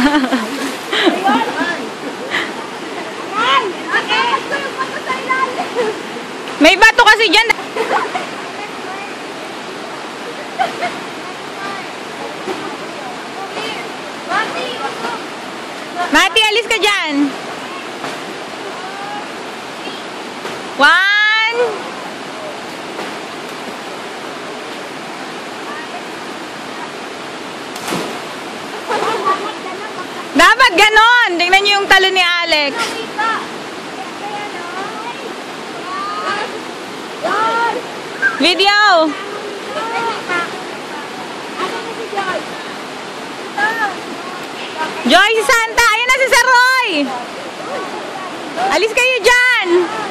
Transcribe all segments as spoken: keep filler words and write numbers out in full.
May bato kasi dyan. Mati, alis ka dyan. One. Dapat ganon. Tingnan niyo yung talo ni Alex. Video. Joy, si Santa. Ayan na si Sir Roy. Alis kayo dyan.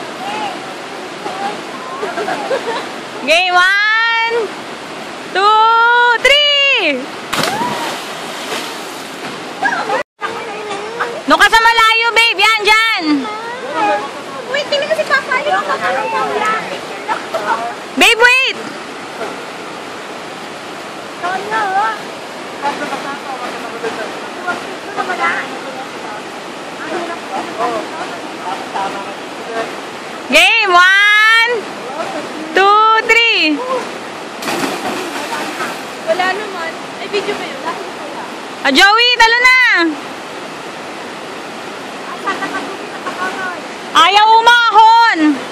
Okay, one, two, three. Nung ka sa malayo, babe. Yan, dyan. Wait, tingnan kasi Papa. Babe, wait. Game, one, two, three. Wala naman. Ay, video ba yun? Ah, Joey, talo na. Ayaw umahon.